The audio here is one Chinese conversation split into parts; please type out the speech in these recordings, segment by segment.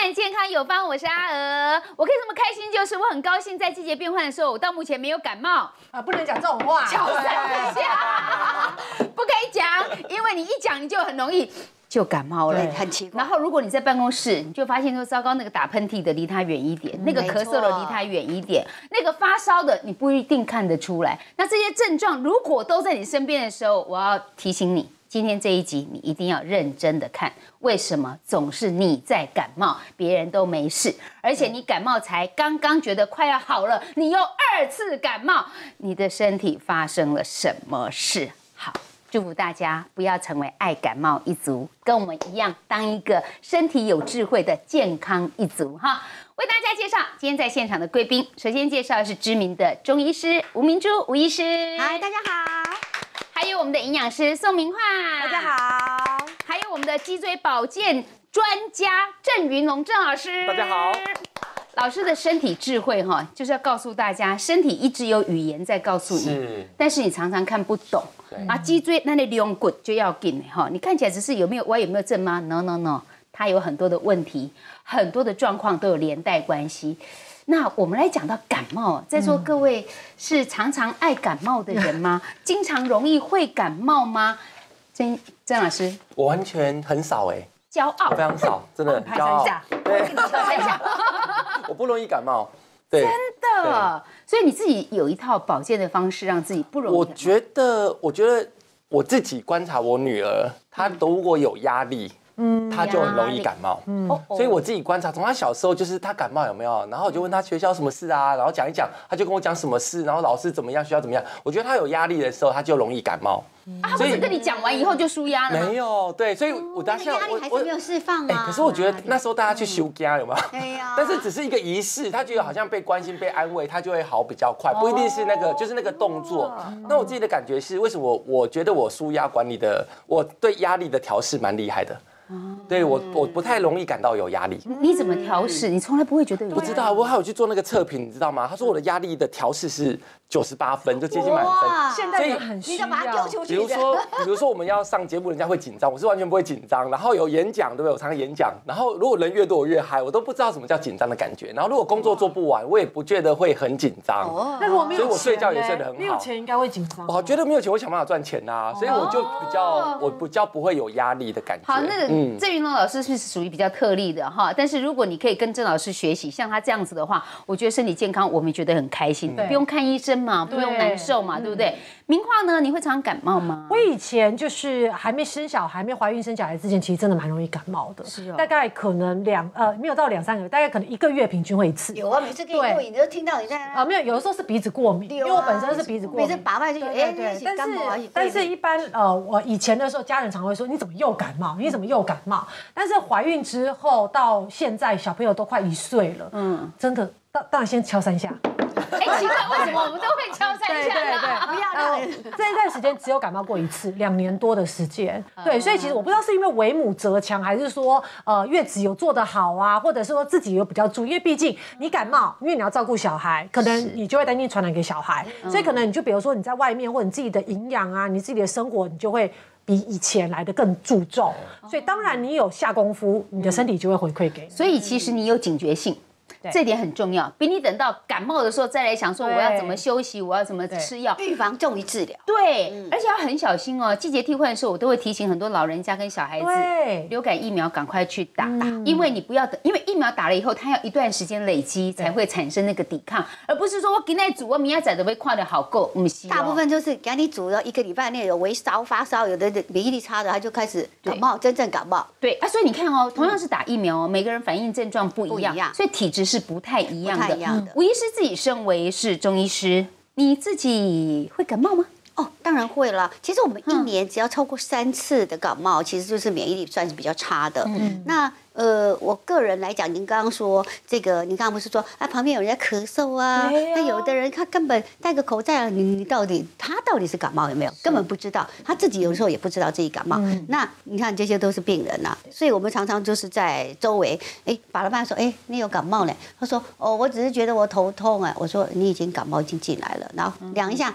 看健康有方，我是阿娥。我可以这么开心，就是我很高兴在季节变换的时候，我到目前没有感冒。 不能讲这种话， 敲3下，不可以讲，因为你一讲你就很容易就感冒了， 很奇怪。 然后如果你在办公室，你就发现说糟糕，那个打喷嚏的离他远一点，那个咳嗽的离他远一点，那个发烧的你不一定看得出来。那这些症状如果都在你身边的时候，我要提醒你。今天这一集你一定要认真的看，为什么总是你在感冒，别人都没事，而且你感冒才刚刚觉得快要好了，你又2次感冒，你的身体发生了什么事？好，祝福大家不要成为爱感冒一族，跟我们一样当一个身体有智慧的健康一族哈。为大家介绍今天在现场的贵宾，首先介绍的是知名的中医师吴明珠吴医师， 嗨，大家好。 还有我们的营养师宋明化， 大家好； 还有我们的脊椎保健专家郑云龙郑老师， 大家好。 老师的身体智慧哈，就是要告诉大家，身体一直有语言在告诉你，但是你常常看不懂。啊，脊椎那里用骨就要紧哈，你看起来只是有没有症吗 ？No No No， 它有很多的问题，很多的状况都有连带关系。那我们来讲到感冒，在座各位是常常爱感冒的人吗？经常容易会感冒吗？郑老师， 我完全很少哎， 骄傲， 非常少，真的骄傲。对，我不容易感冒，对， 真的。所以你自己有一套保健的方式，让自己不容易。 我觉得我自己观察我女儿，她如果有压力。他就很容易感冒，所以我自己观察，从他小时候就是他感冒有没有，然后我就问他学校什么事啊，然后讲一讲，他就跟我讲什么事，然后老师怎么样，学校怎么样，我觉得他有压力的时候，他就容易感冒。 他不是跟你讲完以后就舒压了吗？ 没有，对，所以我当下压力还是没有释放啊。 可是我觉得那时候大家去休假有没有？ 对呀。 但是只是一个仪式，他觉得好像被关心、被安慰，他就会好比较快，不一定是那个，就是那个动作。那我自己的感觉是，为什么我觉得我舒压管理的，我对压力的调试蛮厉害的。对我不太容易感到有压力。 你怎么调试？你从来不会觉得有压力？ 不知道，我还有去做那个测评，你知道吗？他说我的压力的调试是98分，就接近满分。 现在人很需要。 你把它丢出去。 比如说我们要上节目，人家会紧张，我是完全不会紧张。然后有演讲，对不对？我常常演讲。然后如果人越多，我越嗨，我都不知道什么叫紧张的感觉。然后如果工作做不完，我也不觉得会很紧张。 那如果没有钱， 所以我睡觉也睡得很好。 没有钱应该会紧张。 我觉得没有钱，我想办法赚钱呐，所以我就比较不会有压力的感觉。 好，那郑云龙老师是属于比较特例的哈，但是如果你可以跟郑老师学习，像他这样子的话，我觉得身体健康我们觉得很开心，不用看医生嘛，不用难受嘛，对不对？明化呢，你会常常感冒吗？ 我以前就是还没怀孕生小孩之前，其实真的蛮容易感冒的，是大概可能没有到2、3个月，大概可能1个月平均会1次。 有啊，每次跟你录影都听到你在没有，有的时候是鼻子过敏，因为我本身是鼻子过敏， 每次拔脉就对， 但是一般我以前的时候，家人常会说你怎么又感冒？你怎么又感冒？但是怀孕之后到现在，小朋友都快1岁了，真的，当然先敲3下。 奇怪，为什么我们都会敲3下？ 对， 不要这一段时间只有感冒过1次，2年多的时间。对，所以其实我不知道是因为为母则强，还是说月子有做得好啊，或者是说自己有比较注意，因为毕竟你感冒，因为你要照顾小孩，可能你就会担心传染给小孩，所以可能你就比如说你在外面或者你自己的营养啊，你自己的生活，你就会比以前来的更注重。所以当然你有下功夫，你的身体就会回馈给你。 所以其实你有警觉性。这点很重要，比你等到感冒的时候再来想说我要怎么休息，我要怎么吃药， 预防重于治疗。 对，而且要很小心哦。季节替换的时候，我都会提醒很多老人家跟小孩子，流感疫苗赶快去打，因为你不要等，因为疫苗打了以后，它要一段时间累积才会产生那个抵抗，而不是说我今天煮，我明天就会看得好够，不是。 大部分就是给你煮了1个礼拜内有微烧、发烧，有的免疫力差的，他就开始感冒，真正感冒。 对啊，所以你看哦，同样是打疫苗哦，每个人反应症状不一样，所以体质是不太一样的。吴医师自己身为是中医师，你自己会感冒吗？ 哦，当然会了。其实我们1年只要超过3次的感冒，其实就是免疫力算是比较差的。那我个人来讲，您刚刚说这个，您刚刚不是说旁边有人在咳嗽啊？那有的人他根本戴个口罩，他到底是感冒有没有？根本不知道，他自己有时候也不知道自己感冒。那你看这些都是病人呐，所以我们常常就是在周围，把了脉说，你有感冒呢？他说，我只是觉得我头痛我说你已经感冒已经进来了，然后量一下。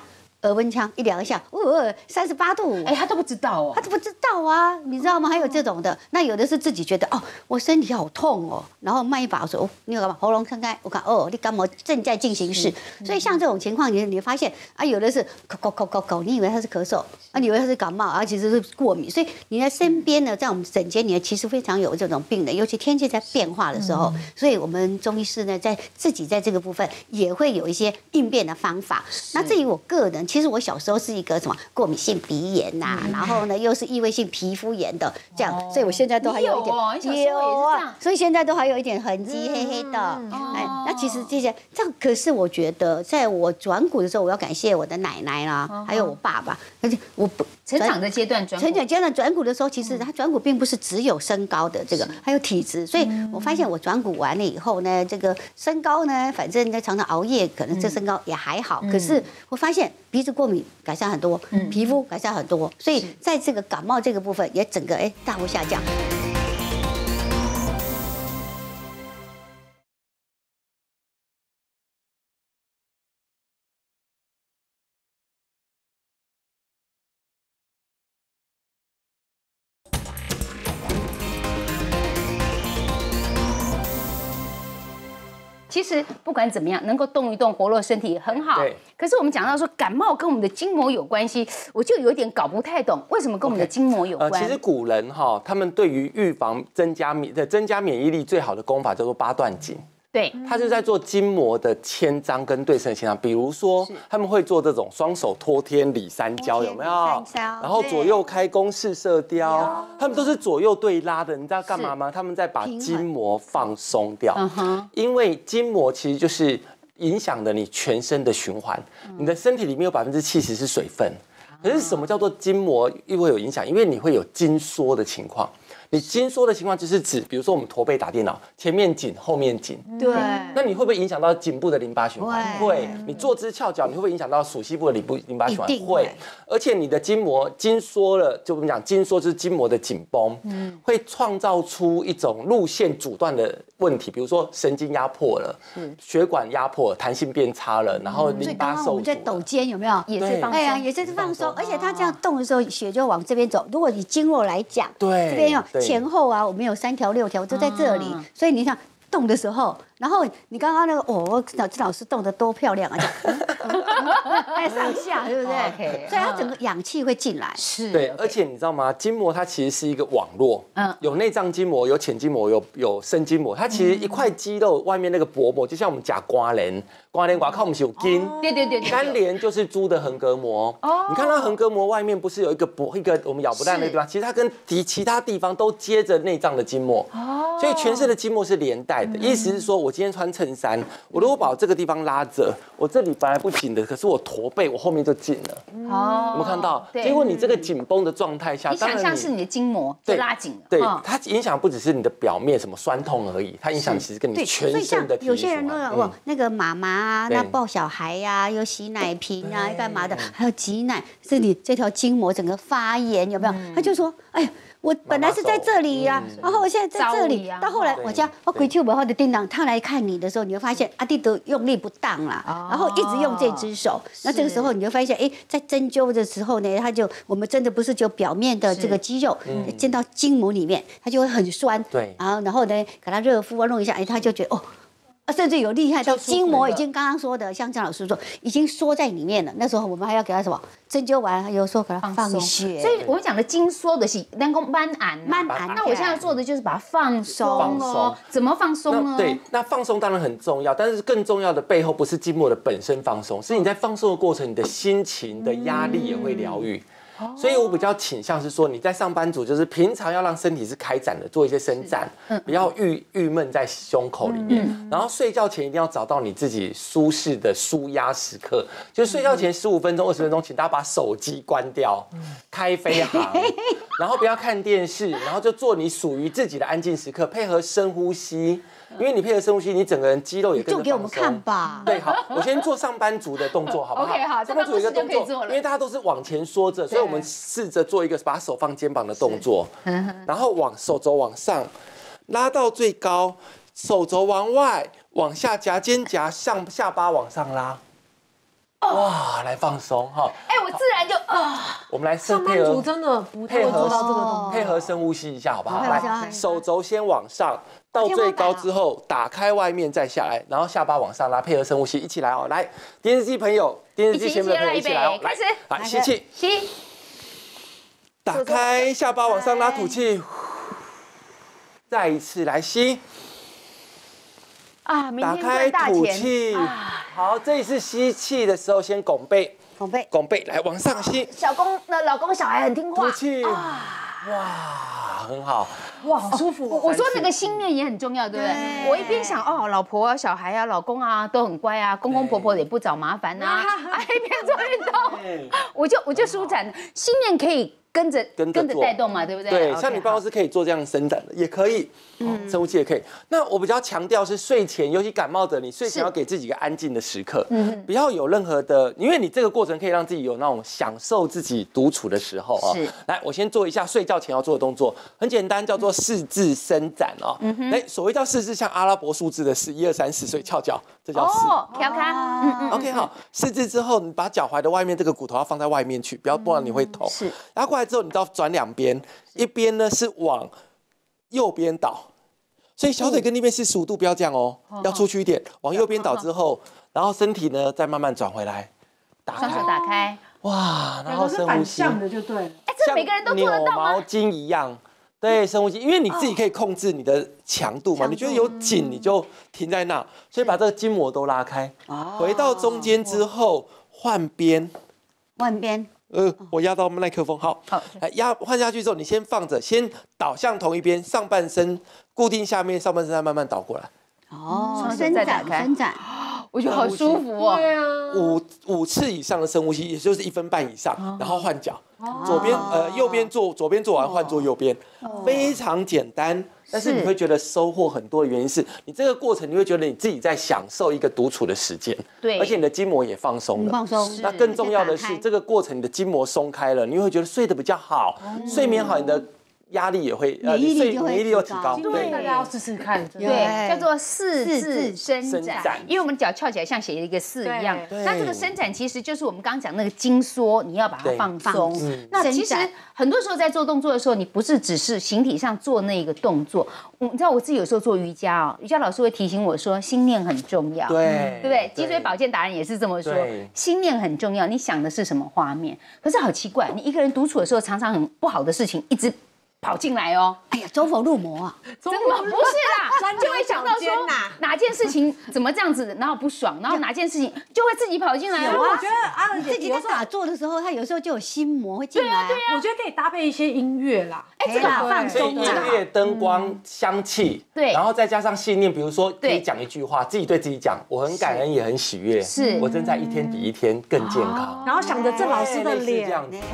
耳温枪一量一下，38度， 哎，他都不知道哦， 他都不知道啊，你知道吗？还有这种的，那有的是自己觉得哦，我身体好痛哦，然后慢一把说，哦，你有干嘛？喉咙撑开，我看哦，你感冒正在进行式，所以像这种情况，你发现啊，有的是口，你以为他是咳嗽，啊，你以为他是感冒，啊，其实是过敏，所以你的身边呢，在我们诊间里其实非常有这种病人，尤其天气在变化的时候，所以我们中医师呢，自己在这个部分也会有一些应变的方法。那至于我个人，其实我小时候是一个什么过敏性鼻炎呐，然后呢又是异位性皮肤炎的这样，所以我现在都还有一点有啊， 所以现在都还有一点痕迹，黑黑的。哎，那其实这些这样，可是我觉得在我转骨的时候，我要感谢我的奶奶啦，还有我爸爸，而且我不成长的阶段转骨的时候，其实他转骨并不是只有身高的这个，还有体质，所以我发现我转骨完了以后呢，这个身高呢，反正呢常常熬夜，可能这身高也还好，可是我发现鼻子过敏改善很多，皮肤改善很多，所以在这个感冒这个部分也整个大幅下降。 其实不管怎么样，能够动一动、活络身体很好。 对。 可是我们讲到说感冒跟我们的筋膜有关系，我就有点搞不太懂，为什么跟我们的筋膜有关？ 其实古人他们对于预防增加免疫力最好的功法叫做八段锦。 对， 他就在做筋膜的牵张跟对称的牵张，比如说他们会做这种双手托天理三焦，有没有？然后左右开弓式射雕，他们都是左右对拉的，你知道干嘛吗？他们在把筋膜放松掉，因为筋膜其实就是影响了你全身的循环，你的身体里面有70%是水分，可是什么叫做筋膜又会有影响？因为你会有筋缩的情况。你筋缩的情况就是指，比如说我们驼背打电脑，前面紧，后面紧。 对。 那你会不会影响到颈部的淋巴循环？会。你坐姿翘脚，你会不会影响到属膝部的淋巴循环？会。而且你的筋膜筋缩了，就我们讲筋缩就是筋膜的紧绷，会创造出一种路线阻断的问题，比如说神经压迫了，血管压迫，弹性变差了，然后淋巴受阻。 我们在抖肩有没有？ 也是放松。 哎呀，也是放松，而且它这样动的时候，血就往这边走。如果你经络来讲， 对， 这边有。前后啊，我们有3条6条都在这里，所以你想动的时候，然后你刚刚那个老师动得多漂亮啊，还上下，对不对？所以它整个氧气会进来。 是， 对，而且你知道吗？筋膜它其实是一个网络，有内脏筋膜，有浅筋膜，有深筋膜。它其实一块肌肉外面那个薄膜，就像我们讲关联外靠我们是有筋， 对， 肝连就是猪的横膈膜。你看它横膈膜外面不是有一个我们咬不烂那个地方，其实它跟其他地方都接着内脏的筋膜，所以全身的筋膜是连带的。意思是说，我今天穿衬衫，我如果把这个地方拉着，我这里本来不紧的，可是我驼背，我后面就紧了。有没有看到？结果你这个紧绷的状态下， 你想象是你的筋膜就拉紧了。 对，它影响不只是你的表面什么酸痛而已，它影响其实跟你全身的体液循环。 有些人都有那个妈妈啊，那抱小孩呀，有洗奶瓶啊，干嘛的，还有挤奶，这里这条筋膜整个发炎，有没有？他就说，哎呀。我本来是在这里呀，然后我现在在这里，到后来我回去我的叮当，他来看你的时候，你会发现阿弟都用力不当啦，然后一直用这只手，那这个时候你就发现，在针灸的时候呢，我们真的不是就表面的这个肌肉，进到筋膜里面，它就会很酸， 对， 然后呢，给它热敷啊，弄一下，他就觉得甚至有厉害到筋膜已经刚刚说的，像张老师说，已经缩在里面了。那时候我们还要给他什么针灸完，有时候给他放血。 所以我们讲的筋缩的是能够慢按。那我现在做的就是把它放松哦。怎么放松呢？ 对，那放松当然很重要，但是更重要的背后不是筋膜的本身放松，是你在放松的过程，你的心情的压力也会疗愈。所以我比较倾向是说，你在上班族就是平常要让身体是开展的，做一些伸展，不要郁闷在胸口里面。然后睡觉前一定要找到你自己舒适的舒压时刻，就是睡觉前15分钟、20分钟，请大家把手机关掉，开飞航，然后不要看电视，然后就做你属于自己的安静时刻，配合深呼吸。因为你配合深呼吸，你整个人肌肉也跟着放松。就给我们看吧。对，好，我先做上班族的动作，好不好 ？OK， 好， 上班族有一个动作，因为大家都是往前缩着，所以我们试着做一个把手放肩膀的动作，然后手肘往上拉到最高，手肘往外往下夹肩胛，下巴往上拉。 哇，来放松哈。 哎，我自然就我们来上班族真的不太会做到这个动作， 配合深呼吸一下，好不好？ 来， 手肘先往上，到最高之后打开外面再下来，然后下巴往上拉，配合深呼吸，一起来哦。来，电视机朋友，电视机前面的朋友一起来哦。 开始， 来吸气， 吸， 打开下巴往上拉，吐气，再一次来吸。 啊，明打开天赚大吐钱。 气，好，这一次吸气的时候先拱背，拱背来往上吸， 小公的老公小孩很听话。 吐气，哇，很好， 哇，好舒服。 我说那个心念也很重要，对不对？我一边想老婆啊、小孩啊、老公啊都很乖啊，公公婆婆也不找麻烦啊，一边做运动，我就舒展，心念可以跟着带动嘛，对不对？ 对，像你办公室可以做这样伸展的，也可以，深呼吸也可以。那我比较强调是睡前，尤其感冒的，你睡前要给自己一个安静的时刻，不要有任何的，因为你这个过程可以让自己有那种享受自己独处的时候啊。来，我先做一下睡觉前要做的动作，很简单，叫做四字伸展哦。所谓叫四字，像阿拉伯数字的4、1、2、3、4，所以翘脚，这叫四。 调侃 ，OK 好，四字之后，你把脚踝的外面这个骨头要放在外面去，不然你会痛。 是， 然后过来之后，你都要转两边，一边呢是往右边倒，所以小腿跟那边45度，不要这样哦，要出去一点，往右边倒之后，然后身体呢再慢慢转回来， 双手打开， 哇，然后深呼吸， 像的就对了， 哎，这每个人都做得到吗？ 扭毛巾一样。对，深呼吸，因为你自己可以控制你的强度嘛，你觉得有紧你就停在那，所以把这个筋膜都拉开，回到中间之后换边，我压到麦克风，好，来换下去之后，你先放着，先倒向同一边，上半身固定下面，上半身再慢慢倒过来。 伸展， 我觉得好舒服哦。 对啊 ，5次以上的深呼吸，也就是1分半以上，然后换脚，左边右边做，左边做完换做右边，非常简单。但是你会觉得收获很多的原因是你这个过程，你会觉得你自己在享受一个独处的时间， 对， 而且你的筋膜也放松了， 放松。 那更重要的是，这个过程你的筋膜松开了，你会觉得睡得比较好，睡眠好，你的压力也会免疫力又提高。 对，大家要试试看。 对，叫做四字伸展，因为我们脚翘起来像写一个4一样。那这个伸展其实就是我们刚刚讲那个筋缩，你要把它放松。那其实很多时候在做动作的时候，你不是只是形体上做那个动作。你知道我自己有时候做瑜伽瑜伽老师会提醒我说，心念很重要，对不对？脊椎保健达人也是这么说，心念很重要。你想的是什么画面？可是好奇怪，你一个人独处的时候，常常很不好的事情一直跑进来哦， 哎呀，走火入魔啊！ 真的不是啦，就会想到说哪件事情怎么这样子，然后不爽，然后哪件事情就会自己跑进来。 我觉得阿伦姐自己在打坐的时候，他有时候就有心魔会进来。 对啊， 我觉得可以搭配一些音乐啦。 哎，这个好放松， 音乐、灯光、香气， 对， 然后再加上信念，比如说可以讲一句话，自己对自己讲，我很感恩，也很喜悦， 是我正在一天比一天更健康。 然后想着郑老师的脸， 这样子。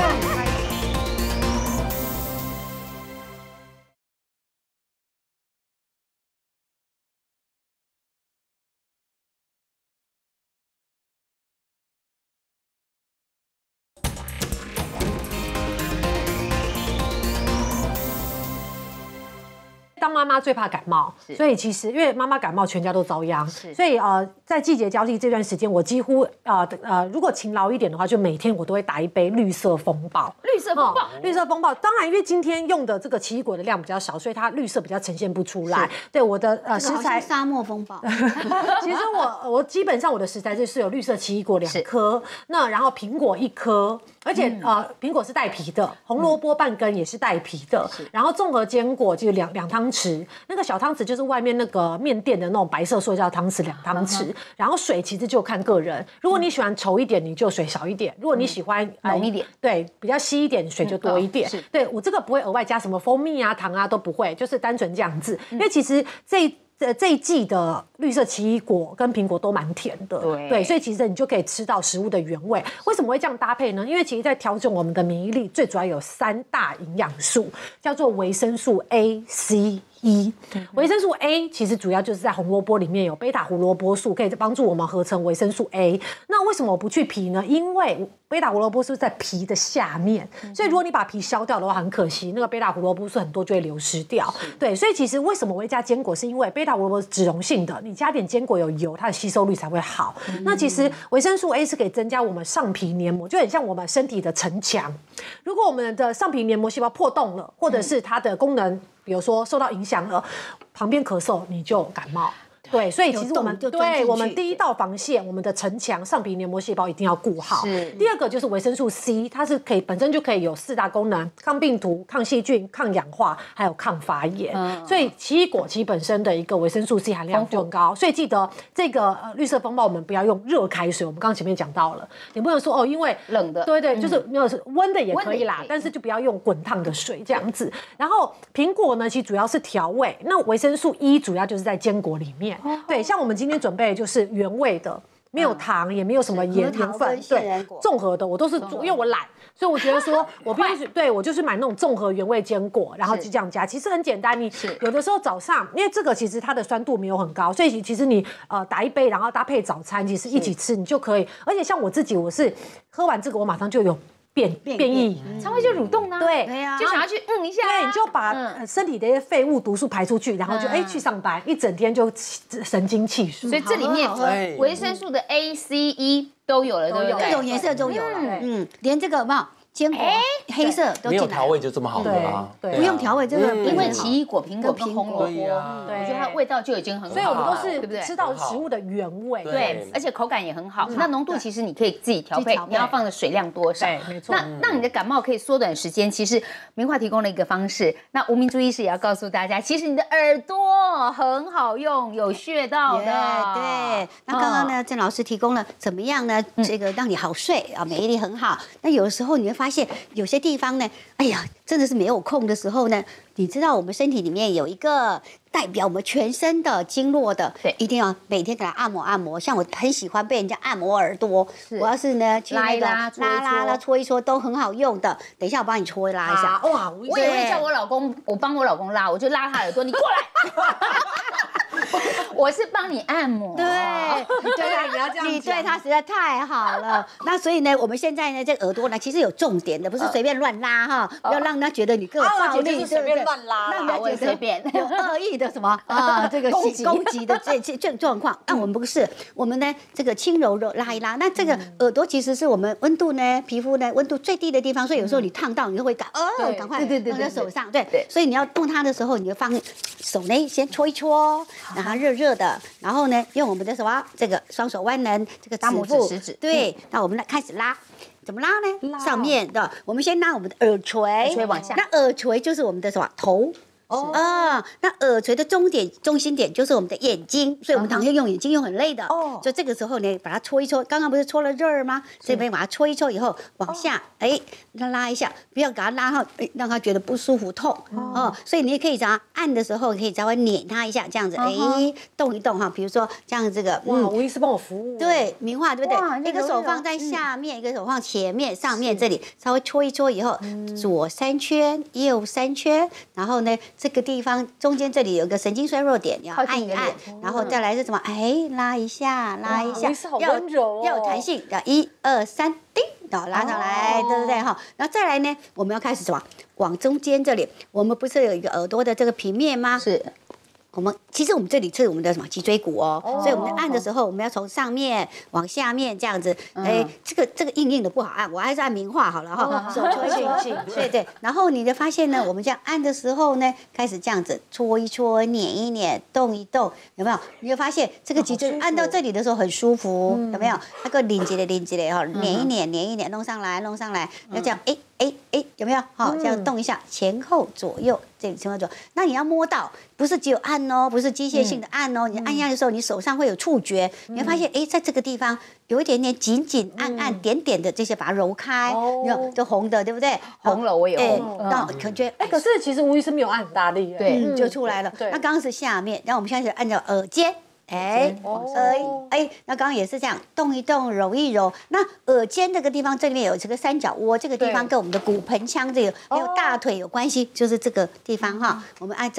当妈妈最怕感冒，所以其实因为妈妈感冒，全家都遭殃。所以在季节交替这段时间，我几乎如果勤劳一点的话，就每天我都会打一杯绿色风暴。绿色风暴，当然因为今天用的这个奇异果的量比较少，所以它绿色比较呈现不出来。对我的食材， 沙漠风暴。 其实我基本上我的食材就是有绿色奇异果2颗，那然后苹果1颗。而且苹果是带皮的，红萝卜半根也是带皮的，然后综合坚果就2汤匙，那个小汤匙就是外面那个面店的那种白色塑胶汤匙2汤匙，然后水其实就看个人，如果你喜欢稠一点，你就水少一点；如果你喜欢浓一点， 对，比较稀一点，水就多一点。对我这个不会额外加什么蜂蜜啊、糖啊都不会，就是单纯这样子，因为其实这一季的绿色奇异果跟苹果都蛮甜的，对，所以其实你就可以吃到食物的原味。为什么会这样搭配呢？因为其实在调整我们的免疫力，最主要有3大营养素，叫做维生素 A、C E。维生素 A 其实主要就是在红萝卜里面有贝塔胡萝卜素，可以帮助我们合成维生素 A。那为什么我不去皮呢？因为贝塔胡萝卜素在皮的下面，所以如果你把皮削掉的话，很可惜，那个贝塔胡萝卜素很多就会流失掉。对，所以其实为什么我会加坚果，是因为贝塔胡萝卜是脂溶性的，你加点坚果有油，它的吸收率才会好。那其实维生素 A 是可以增加我们上皮黏膜，就很像我们身体的城墙。如果我们的上皮黏膜细胞破洞了，或者是它的功能，比如说受到影响了，旁边咳嗽你就感冒。对，所以其实我们我们第一道防线，我们的城墙上皮黏膜细胞一定要顾好。第二个就是维生素 C， 它是可以本身就可以有4大功能：抗病毒、抗细菌、抗氧化，还有抗发炎。所以奇异果其实本身的一个维生素 C 含量就很高。所以记得这个绿色风暴，我们不要用热开水。我们刚刚前面讲到了，你不能说因为冷的， 对，就是没有温的也可以啦，但是就不要用滚烫的水这样子。然后苹果呢，其实主要是调味，那维生素 E 主要就是在坚果里面。对，像我们今天准备的就是原味的，没有糖，也没有什么盐分，对，综合的，我都是因为我懒，所以我觉得说我必须对我就是买那种综合原味坚果，然后就这样加，其实很简单。你有的时候早上，因为这个其实它的酸度没有很高，所以其实你打一杯，然后搭配早餐，其实一起吃你就可以。而且像我自己，我是喝完这个，我马上就有变异， 肠胃就蠕动啊， 对， 就想要去一下， 对，你就把身体的一些废物毒素排出去，然后就去上班，一整天就神清气爽。 所以这里面维生素的 A、C、E 都有了，对不对？ 各种颜色都有了，连这个嘛。坚果黑色都进来了， 没有调味就这么好的吗？ 对， 不用调味，真的， 因为奇异果、苹果跟红萝卜， 对我觉得它味道就已经很好， 所以我们都对不对？ 是吃到食物的原味， 对，而且口感也很好。那浓度其实你可以自己调配，你要放的水量多少？ 对，没错。 那让你的感冒可以缩短时间，其实明华提供了一个方式。那吴明珠医师也要告诉大家，其实你的耳朵很好用，有穴道的。 对，那刚刚呢，郑老师提供了怎么样呢？这个让你好睡啊，免疫力很好。那有时候你会发现有些地方呢，哎呀，真的是没有空的时候呢，你知道我们身体里面有一个代表我们全身的经络的， 对， 一定要每天给它按摩按摩。像我很喜欢被人家按摩耳朵，我要是呢去那个拉搓一搓都很好用的。等一下我帮你搓拉一下。 哇， 我也会叫我老公，我帮我老公拉，我就拉他耳朵，你过来。我是帮你按摩， 对， 你要这样， 你对他实在太好了。那所以呢，我们现在呢，这个耳朵呢，其实有重点的，不是随便乱拉哈，不要让他觉得你更暴力， 随便乱拉， 让他觉得随便有恶意的什么这个攻击的这状况。但我们不是，我们呢这个轻柔柔拉一拉。那这个耳朵其实是我们温度呢，皮肤呢温度最低的地方，所以有时候你烫到，你就会赶快放在手上，对，所以你要动它的时候，你就放手呢先搓一搓，然后热热的，然后呢用我们的什么这个双手弯人，这个大拇指、食指， 对，那我们来开始拉。怎么拉呢？上面的，我们先拉我们的耳垂往下。 那耳垂就是我们的什么头？那耳垂的中心点就是我们的眼睛，所以我们躺下用眼睛用很累的。所以这个时候呢，把它搓一搓，刚刚不是搓了这儿吗？这边把它搓一搓以后，往下，拉一下，不要给它拉到，让它觉得不舒服痛。所以你也可以这样按的时候，可以稍微捻它一下，这样子，动一动哈。比如说这样这个， 吴医师帮我服务。 对，明化对不对？一个手放在下面，一个手放前面，上面这里稍微搓一搓以后，左3圈，右3圈，然后呢。这个地方中间这里有个神经衰弱点，要按一按，然后再来是什么？拉一下， 要温柔， 要有弹性，要1、2、3，叮，拉上来，对不对哈？然后再来呢，我们要开始什么？往中间这里，我们不是有一个耳朵的这个平面吗？ 是。 其实我们这里是我们的什么脊椎骨所以我们按的时候，我们要从上面往下面这样子，这个硬的不好按，我还是按名画好了哈，手搓一搓，对，然后你就发现呢，我们这样按的时候呢，开始这样子搓一搓、捻一捻、动一动，有没有？你就发现这个脊椎按到这里的时候很舒服，有没有？那个拧起来哈，捻一捻，弄上来，要这样，有没有？好，这样动一下，前后左右。前后左右，那你要摸到，不是只有按哦，不是机械性的按哦。你按下的时候，你手上会有触觉，你会发现，在这个地方有一点点紧按点点的这些，把它揉开，你看都红的，对不对？ 红了我也红， 那可觉可是其实吴医师没有按很大力， 对， 就出来了。那刚刚是下面，然后我们现在是按照耳尖。那刚刚也是这样，动一动，揉一揉。那耳尖这个地方，这里面有这个三角窝，这个地方跟我们的骨盆腔这个还有大腿有关系，就是这个地方哈。我们按这个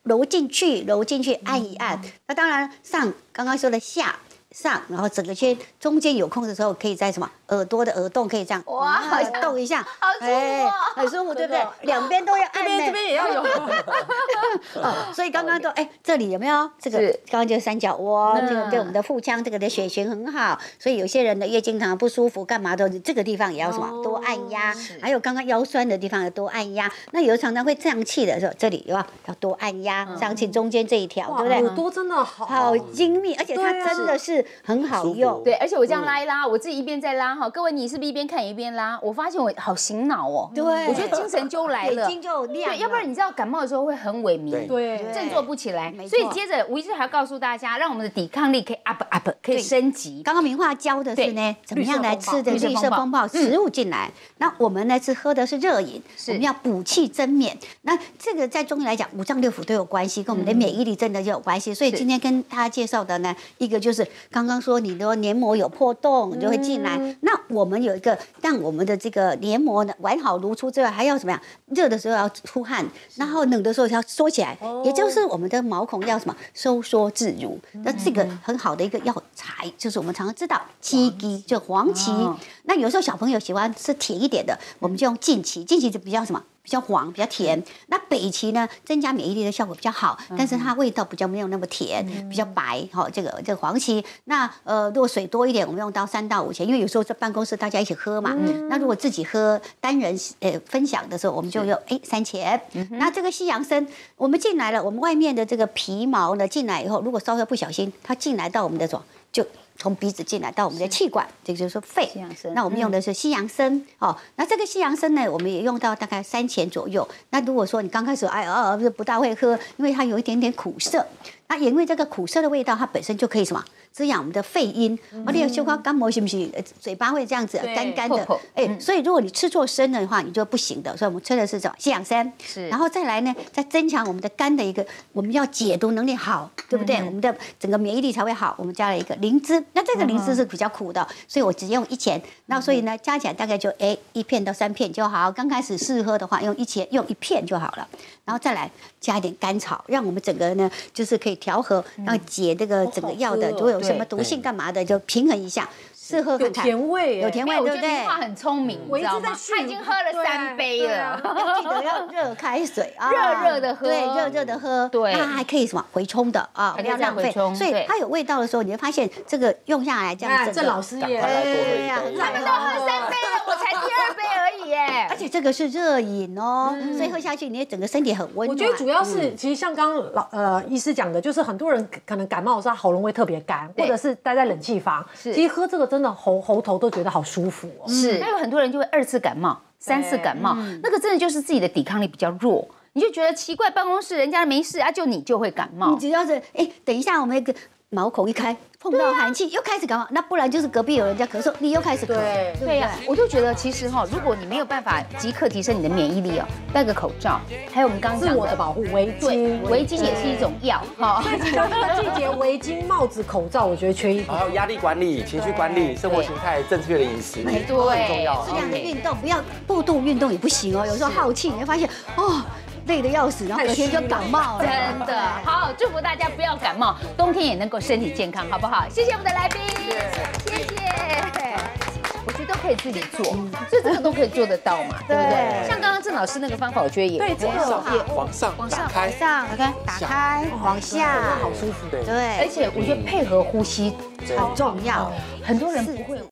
揉进去，按一按。那当然上刚刚说的下。上，然后整个圈中间有空的时候，可以在什么耳朵的耳洞可以这样哇动一下， 好舒服， 很舒服，对不对？两边都要按， 这边也要有。 所以刚刚都这里有没有这个？刚刚就是三角窝，这个对我们的腹腔这个的血循很好。所以有些人的月经常不舒服，干嘛的？这个地方也要什么多按压。还有刚刚腰酸的地方要多按压。那有常常会胀气的时候，这里要多按压，胀气中间这一条，对不对？ 耳朵真的好精密，而且它真的是。很好用， 对，而且我这样拉一拉，我自己一边在拉哈。各位，你是不是一边看一边拉？我发现我好醒脑哦， 对， 我觉得精神就来了， 眼睛就亮了。 对，要不然你知道感冒的时候会很萎靡， 对， 振作不起来。所以接着吴医师还要告诉大家，让我们的抵抗力可以 up， 可以升级。 刚刚明樺教的是呢，怎么样来吃的绿色风暴食物进来，那我们呢是喝的是热饮，我们要补气增免。那这个在中医来讲，五脏六腑都有关系，跟我们的免疫力真的就有关系。所以今天跟大家介绍的呢，一个就是刚刚说你的黏膜有破洞就会进来，那我们有一个让我们的这个黏膜呢完好如初之外，还要怎么样？热的时候要出汗，然后冷的时候要缩起来，也就是我们的毛孔要什么收缩自如。那这个很好的一个药材，就是我们常常知道七鸡就黄芪。那有时候小朋友喜欢吃甜一点的，我们就用劲芪，劲芪就比较什么？比较黄，比较甜。那北芪呢，增加免疫力的效果比较好，但是它味道比较没有那么甜，比较白。好，这个黄芪，那如果水多一点，我们用到3到5钱，因为有时候在办公室大家一起喝嘛。那如果自己喝单人分享的时候，我们就用3钱。那这个西洋参，我们进来了，我们外面的这个皮毛呢进来以后，如果稍微不小心，它进来到我们的就从鼻子进来到我们的气管，这就是说肺。那我们用的是西洋参哦。那这个西洋参呢，我们也用到大概3钱左右。那如果说你刚开始不大会喝，因为它有一点点苦涩，那因为这个苦涩的味道，它本身就可以什么滋养我们的肺阴。你有嗅到感冒是不是？嘴巴会这样子干干的，所以如果你吃错参的话，你就不行的。所以我们吃的是什么西洋参，然后再来呢，再增强我们的肝的一个，我们要解毒能力好，对不对？我们的整个免疫力才会好。我们加了一个灵芝，那这个灵芝是比较苦的，所以我直接用1钱。那所以呢，加起来大概就1片到3片就好。刚开始试喝的话，用1片就好了。然后再来加一点甘草，让我们整个呢就是可以调和，然后解这个整个药的，如果有什么毒性干嘛的，就平衡一下。试喝看看， 有甜味， 有甜味，对不对？ 明樺很聪明，你知道吗？他已经喝了3杯了， 记得要热开水啊， 热热的喝， 对，热热的喝， 对， 那还可以什么回冲的啊，不要浪费。所以它有味道的时候，你会发现这个用下来这样子。 这老师也， 他们都喝3杯了，我才第2杯而已耶。 而且这个是热饮哦，所以喝下去你整个身体很温暖。 我觉得主要是其实像刚刚医师讲的，就是很多人可能感冒的时候喉咙会特别干，或者是待在冷气房，其实喝这个真的喉头都觉得好舒服哦。 是，那有很多人就会2次感冒、3次感冒，那个真的就是自己的抵抗力比较弱，你就觉得奇怪，办公室人家没事啊，就你就会感冒。 你只要是等一下我们一个毛孔一开，碰到寒气又开始感冒，那不然就是隔壁有人在咳嗽，你又开始咳。 对呀，我就觉得其实如果你没有办法即刻提升你的免疫力哦，戴个口罩，还有我们刚刚讲自我的保护围巾， 围巾也是一种药哈。 所以这个季节，围巾、帽子、口罩，我觉得缺一不可。 还有压力管理、情绪管理、生活形态、正确的饮食， 对， 很重要。 适量的运动，不要过度运动也不行哦。有时候耗气，你会发现累得要死，然后隔天就感冒了。 真的好，祝福大家不要感冒，冬天也能够身体健康，好不好？谢谢我们的来宾，谢谢。我觉得都可以自己做，所以这个都可以做得到嘛，对不对？像刚刚郑老师那个方法，我觉得也对，这个往上打开， 打开，往下， 好舒服。 对， 而且我觉得配合呼吸很重要， 很多人不会。